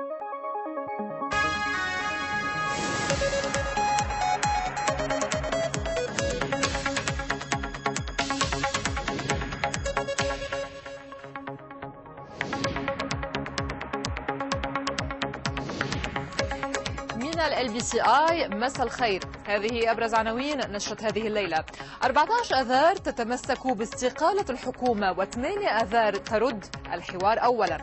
من LBCI مساء الخير، هذه أبرز عناوين نشرة هذه الليلة. 14 آذار تتمسك باستقالة الحكومة، و8 آذار ترد الحوار أولا.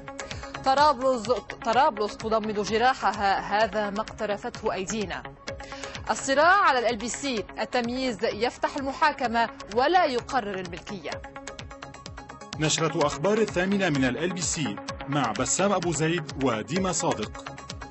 طرابلس تضمد جراحها، هذا ما اقترفته أيدينا. الصراع على LBC، التمييز يفتح المحاكمة ولا يقرر الملكية. نشرة أخبار 8 من LBC مع بسام أبو زيد وديما صادق.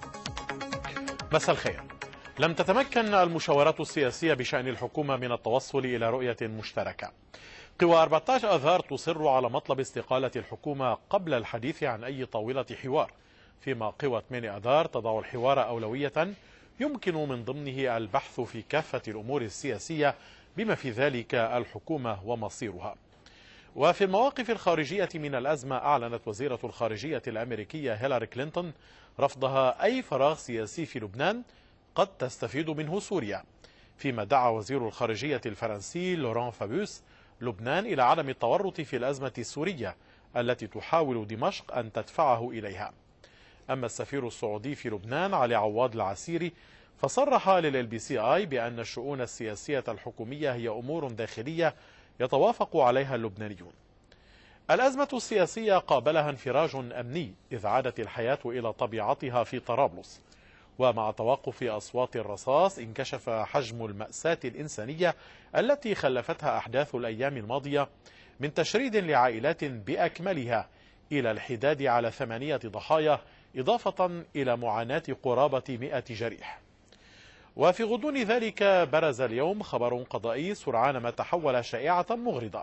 مساء الخير. لم تتمكن المشاورات السياسية بشأن الحكومة من التوصل إلى رؤية مشتركة. قوى 14 آذار تصر على مطلب استقالة الحكومة قبل الحديث عن أي طاولة حوار، فيما قوى 8 آذار تضع الحوار أولوية يمكن من ضمنه البحث في كافة الأمور السياسية بما في ذلك الحكومة ومصيرها. وفي المواقف الخارجية من الأزمة، أعلنت وزيرة الخارجية الأمريكية هيلاري كلينتون رفضها أي فراغ سياسي في لبنان قد تستفيد منه سوريا، فيما دعا وزير الخارجية الفرنسي لوران فابيوس لبنان إلى عدم التورط في الأزمة السورية التي تحاول دمشق أن تدفعه إليها. أما السفير السعودي في لبنان علي عواد العسيري فصرح للBCI بأن الشؤون السياسية الحكومية هي أمور داخلية يتوافق عليها اللبنانيون. الأزمة السياسية قابلها انفراج أمني، إذ عادت الحياة إلى طبيعتها في طرابلس، ومع توقف أصوات الرصاص انكشف حجم المأساة الإنسانية التي خلفتها أحداث الأيام الماضية، من تشريد لعائلات بأكملها إلى الحداد على 8 ضحايا، إضافة إلى معاناة قرابة 100 جريح. وفي غضون ذلك برز اليوم خبر قضائي سرعان ما تحول شائعة مغرضة،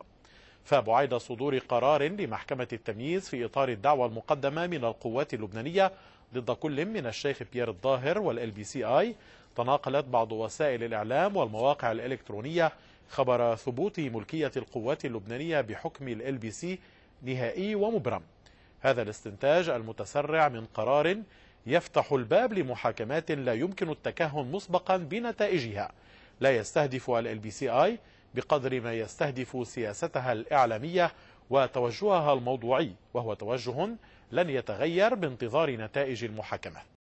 فبعد صدور قرار لمحكمة التمييز في إطار الدعوى المقدمة من القوات اللبنانية ضد كل من الشيخ بيير الظاهر والLBCI، تناقلت بعض وسائل الإعلام والمواقع الإلكترونية خبر ثبوت ملكية القوات اللبنانية بحكم الLBC نهائي ومبرم. هذا الاستنتاج المتسرع من قرار يفتح الباب لمحاكمات لا يمكن التكهن مسبقا بنتائجها، لا يستهدف الLBCI بقدر ما يستهدف سياستها الإعلامية وتوجهها الموضوعي، وهو توجه لن يتغير بانتظار نتائج المحاكمات.